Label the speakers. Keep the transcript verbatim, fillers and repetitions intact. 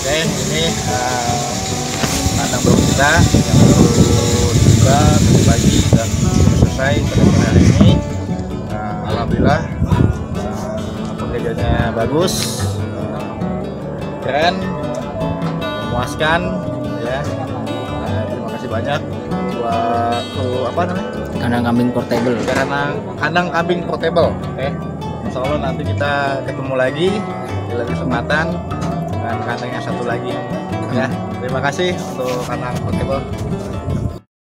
Speaker 1: Oke, ini uh, kandang baru kita yang baru juga tadi pagi dan selesai pada sore hari ini. Uh, Alhamdulillah uh, pekerjaannya bagus, uh, keren, memuaskan, ya. Uh, terima kasih banyak buat uh, apa namanya?
Speaker 2: Kandang kambing portable.
Speaker 1: Kandang kandang kambing portable. Oke, insya Allah nanti kita ketemu lagi di lain kesempatan dengan kandang yang satu lagi. Ya, terima kasih untuk kandang portable.